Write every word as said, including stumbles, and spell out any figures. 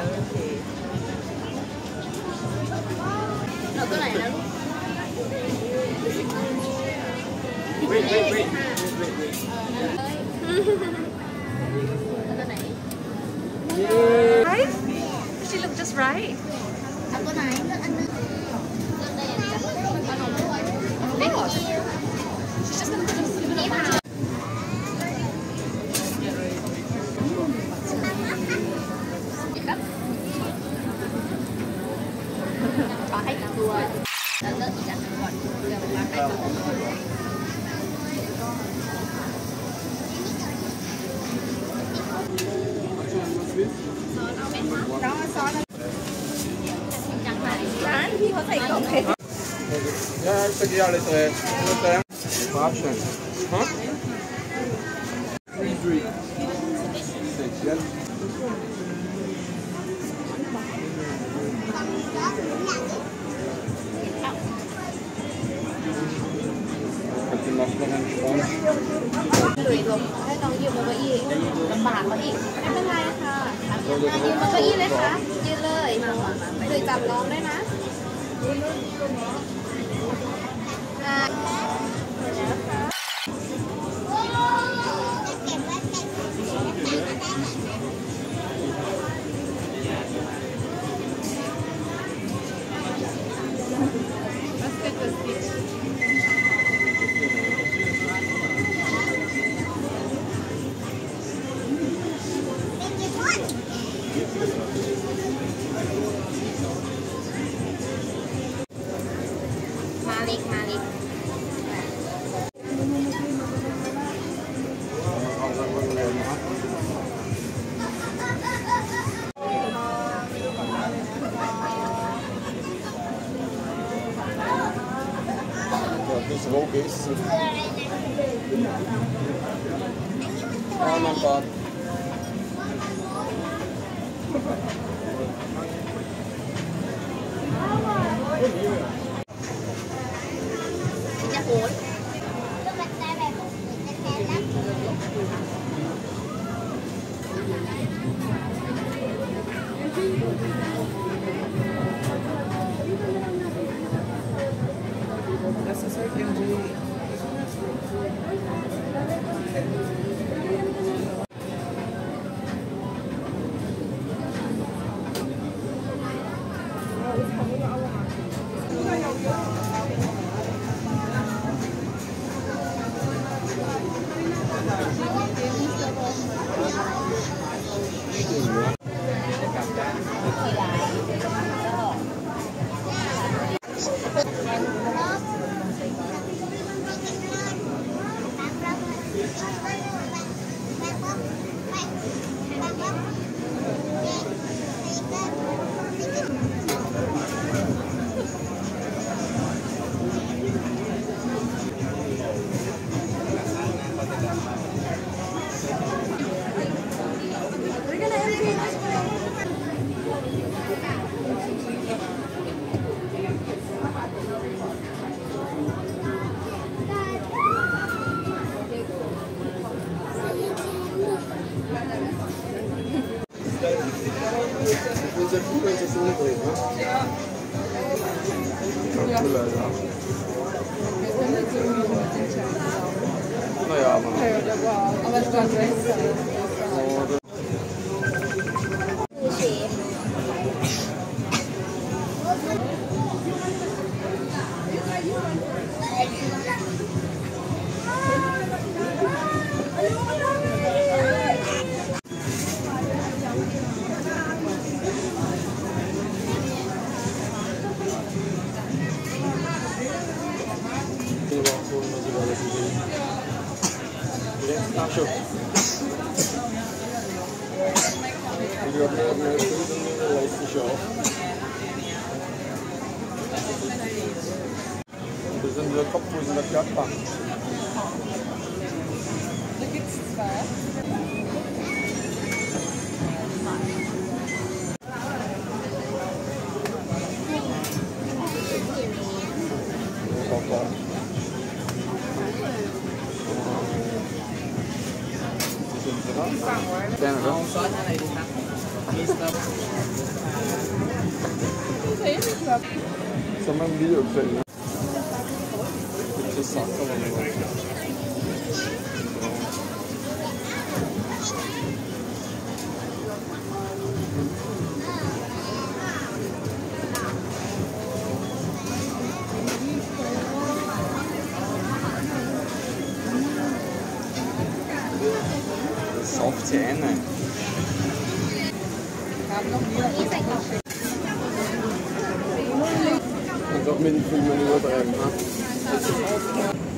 โอเคเราตัวไหนนะลูกเว้ยเว้ยเว้ยตัวไหน Right? She looked just right. เอาตัวไหนเลือกอันนึงเลือกได้ยังไงจ๊ะเอาหนูด้วยไม่ขอฉัน She's just gonna just give it a bunch. ขอให้อีกตัวแล้วเลือกอีกอันนึงก่อนเดี๋ยวมาให้ตัวน้องซอสจังไหนร้านพี่เขาใส่กล่องเพชร Ja, ik zeg ja, dit is Pasen. Huh? Three, three. Six, yeah. Heb je nog nog een spons? หลุยลงให้น้องยืมบนเก้าอี้ลำบากเขาอีกไม่เป็นไรค่ะยืมบนเก้าอี้เลยค่ะยืนเลยหลุยจับน้องด้วยนะมาลิกมาลิก Dat is ook eens. Oh, mijn god. จะโอน放完了。 Gerne, oder? Das haben wir im Video gesehen, ne? Das sagt aber nicht. Soft Zähne. Und auch mit dem Film übertreiben, ne?